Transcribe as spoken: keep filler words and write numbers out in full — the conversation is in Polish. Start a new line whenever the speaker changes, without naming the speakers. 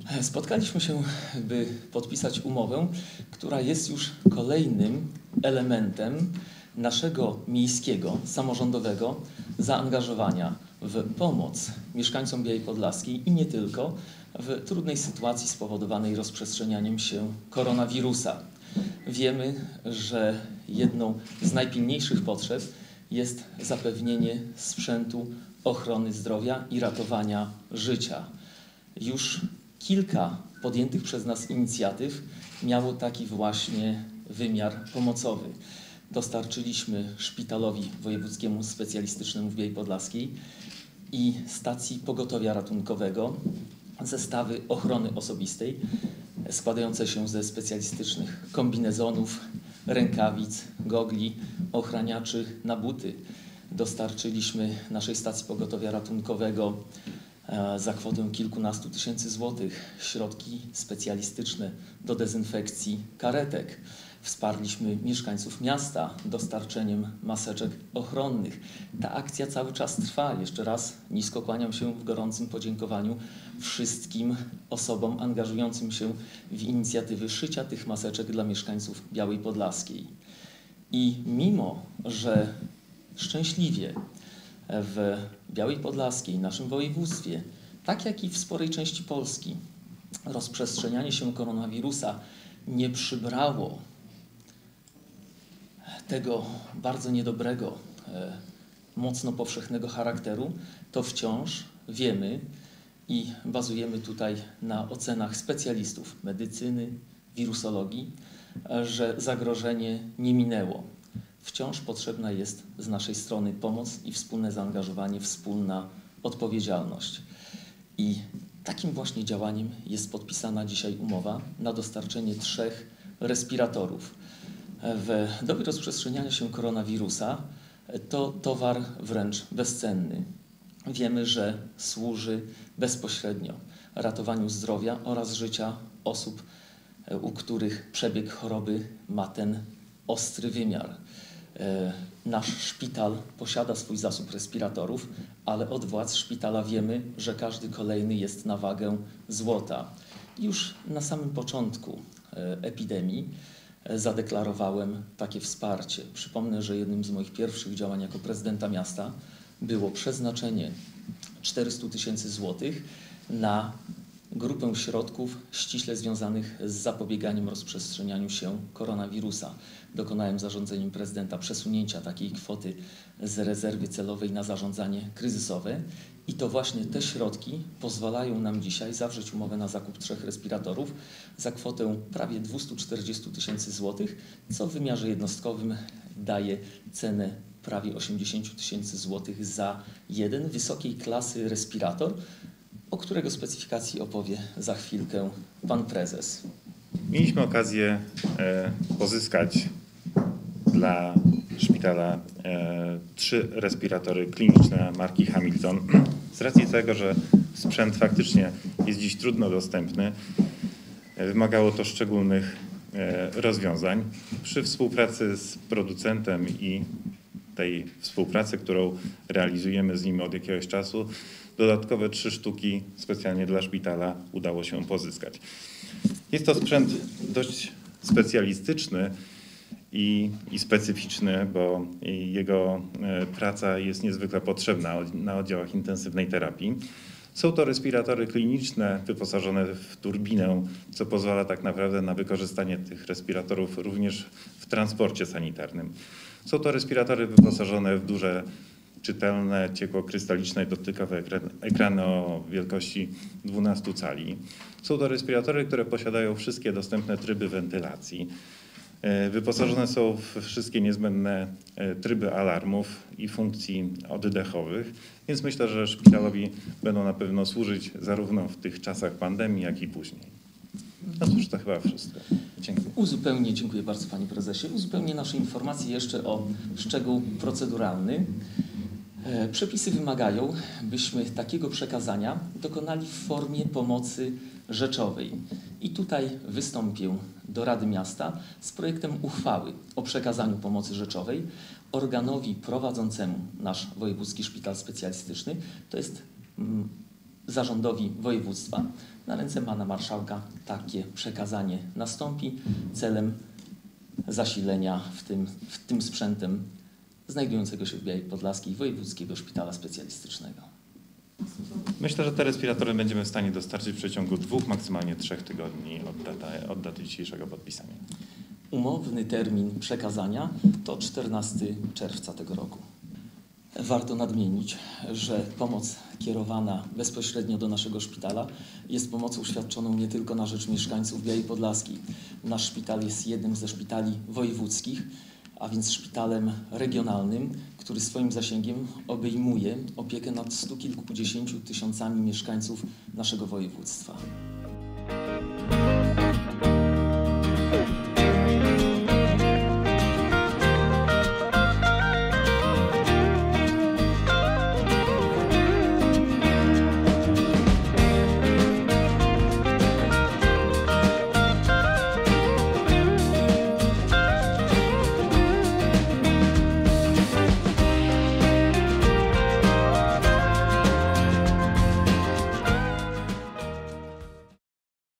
Spotkaliśmy się, by podpisać umowę, która jest już kolejnym elementem naszego miejskiego, samorządowego zaangażowania w pomoc mieszkańcom Białej Podlaskiej i nie tylko w trudnej sytuacji spowodowanej rozprzestrzenianiem się koronawirusa. Wiemy, że jedną z najpilniejszych potrzeb jest zapewnienie sprzętu ochrony zdrowia i ratowania życia. Już kilka podjętych przez nas inicjatyw miało taki właśnie wymiar pomocowy. Dostarczyliśmy Szpitalowi Wojewódzkiemu Specjalistycznemu w Białej Podlaskiej i stacji pogotowia ratunkowego zestawy ochrony osobistej składające się ze specjalistycznych kombinezonów, rękawic, gogli, ochraniaczy na buty. Dostarczyliśmy naszej stacji pogotowia ratunkowego za kwotę kilkunastu tysięcy złotych środki specjalistyczne do dezynfekcji karetek. Wsparliśmy mieszkańców miasta dostarczeniem maseczek ochronnych. Ta akcja cały czas trwa. Jeszcze raz nisko kłaniam się w gorącym podziękowaniu wszystkim osobom angażującym się w inicjatywy szycia tych maseczek dla mieszkańców Białej Podlaskiej. I mimo, że szczęśliwie w Białej Podlaskiej, naszym województwie, tak jak i w sporej części Polski, rozprzestrzenianie się koronawirusa nie przybrało tego bardzo niedobrego, mocno powszechnego charakteru, to wciąż wiemy i bazujemy tutaj na ocenach specjalistów medycyny, wirusologii, że zagrożenie nie minęło. Wciąż potrzebna jest z naszej strony pomoc i wspólne zaangażowanie, wspólna odpowiedzialność. I takim właśnie działaniem jest podpisana dzisiaj umowa na dostarczenie trzech respiratorów. W dobie rozprzestrzeniania się koronawirusa to towar wręcz bezcenny. Wiemy, że służy bezpośrednio ratowaniu zdrowia oraz życia osób, u których przebieg choroby ma ten ostry wymiar. Nasz szpital posiada swój zasób respiratorów, ale od władz szpitala wiemy, że każdy kolejny jest na wagę złota. Już na samym początku epidemii zadeklarowałem takie wsparcie. Przypomnę, że jednym z moich pierwszych działań jako prezydenta miasta było przeznaczenie czterystu tysięcy złotych na grupę środków ściśle związanych z zapobieganiem rozprzestrzenianiu się koronawirusa. Dokonałem zarządzeniem prezydenta przesunięcia takiej kwoty z rezerwy celowej na zarządzanie kryzysowe i to właśnie te środki pozwalają nam dzisiaj zawrzeć umowę na zakup trzech respiratorów za kwotę prawie dwustu czterdziestu tysięcy złotych, co w wymiarze jednostkowym daje cenę prawie osiemdziesięciu tysięcy złotych za jeden wysokiej klasy respirator, o którego specyfikacji opowie za chwilkę pan prezes.
Mieliśmy okazję e, pozyskać dla szpitala e, trzy respiratory kliniczne marki Hamilton. Z racji tego, że sprzęt faktycznie jest dziś trudno dostępny, e, wymagało to szczególnych e, rozwiązań. Przy współpracy z producentem i tej współpracy, którą realizujemy z nim od jakiegoś czasu, dodatkowe trzy sztuki specjalnie dla szpitala udało się pozyskać. Jest to sprzęt dość specjalistyczny i, i specyficzny, bo jego praca jest niezwykle potrzebna na oddziałach intensywnej terapii. Są to respiratory kliniczne wyposażone w turbinę, co pozwala tak naprawdę na wykorzystanie tych respiratorów również w transporcie sanitarnym. Są to respiratory wyposażone w duże czytelne, ciekłokrystaliczne, dotykowe ekrany o wielkości dwunastu cali. Są to respiratory, które posiadają wszystkie dostępne tryby wentylacji. Wyposażone są w wszystkie niezbędne tryby alarmów i funkcji oddechowych, więc myślę, że szpitalowi będą na pewno służyć zarówno w tych czasach pandemii, jak i później. No cóż, to chyba wszystko. Dziękuję.
Uzupełnię, dziękuję bardzo panie prezesie. Uzupełnię nasze informacje jeszcze o szczegół proceduralny. Przepisy wymagają, byśmy takiego przekazania dokonali w formie pomocy rzeczowej. I tutaj wystąpię do Rady Miasta z projektem uchwały o przekazaniu pomocy rzeczowej organowi prowadzącemu nasz Wojewódzki Szpital Specjalistyczny. To jest zarządowi województwa. Na ręce pana marszałka takie przekazanie nastąpi celem zasilenia w tym, w tym sprzętem znajdującego się w Białej Podlaskiej Wojewódzkiego Szpitala Specjalistycznego.
Myślę, że te respiratory będziemy w stanie dostarczyć w przeciągu dwóch, maksymalnie trzech tygodni od daty, od daty dzisiejszego podpisania.
Umowny termin przekazania to czternastego czerwca tego roku. Warto nadmienić, że pomoc kierowana bezpośrednio do naszego szpitala jest pomocą świadczoną nie tylko na rzecz mieszkańców Białej Podlaskiej. Nasz szpital jest jednym ze szpitali wojewódzkich, a więc szpitalem regionalnym, który swoim zasięgiem obejmuje opiekę nad stu kilkudziesięciu tysiącami mieszkańców naszego województwa.